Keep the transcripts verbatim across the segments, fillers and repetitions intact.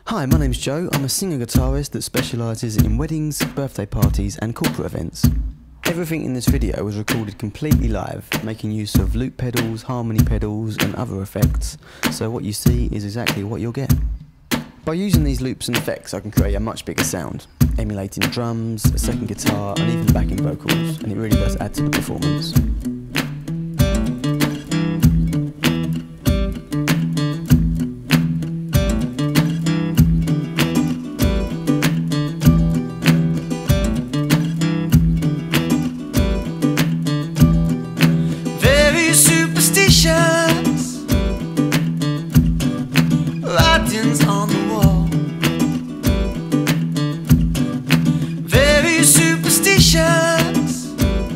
Hi, my name's Joe. I'm a singer-guitarist that specialises in weddings, birthday parties and corporate events. Everything in this video was recorded completely live, making use of loop pedals, harmony pedals and other effects, so what you see is exactly what you'll get. By using these loops and effects I can create a much bigger sound, emulating drums, a second guitar and even backing vocals, and it really does add to the performance. Writings on the wall, very superstitious,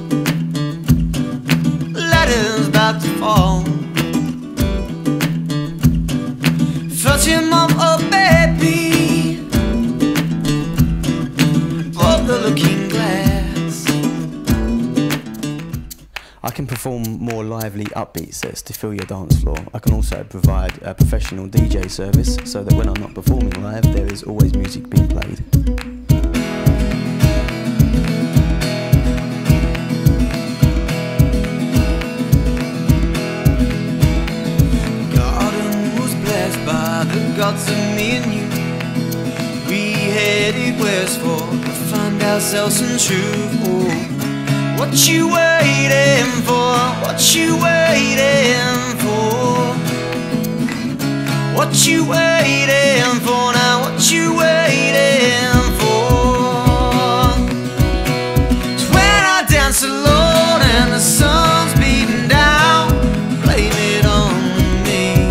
ladders about to fall. Felt your mom, oh baby, broke the looking glass. I can perform more lively, upbeat sets to fill your dance floor. I can also provide a professional D J service so that when I'm not performing live, there is always music being played. Garden was blessed by the gods of me and you. We headed west for to find ourselves some truth. Oh. What you waiting for? What you waiting for? What you waiting for now? What you waiting for? It's when I dance alone and the sun's beating down, blame it on me.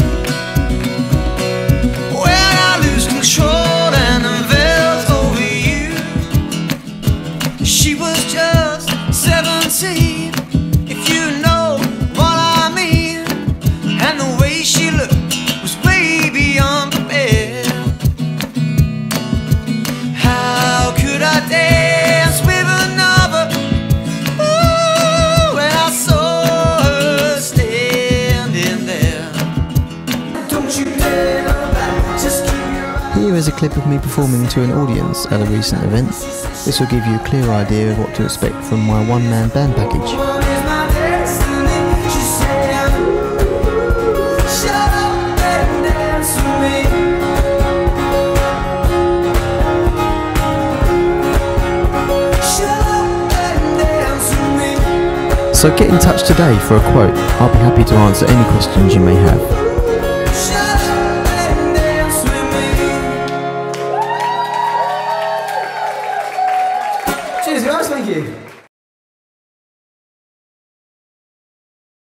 When I lose control and the veil's over you. She was just seventeen, if you know what I mean. And the way she looked was way beyond compare. How could I dance with another? Ooh, when I saw her standing there. Don't you dare look back, just keep your eyes. Here is a clip of me performing to an audience at a recent event. This will give you a clear idea of what to expect from my one-man band package. So get in touch today for a quote. I'll be happy to answer any questions you may have. Cheers guys, thank you.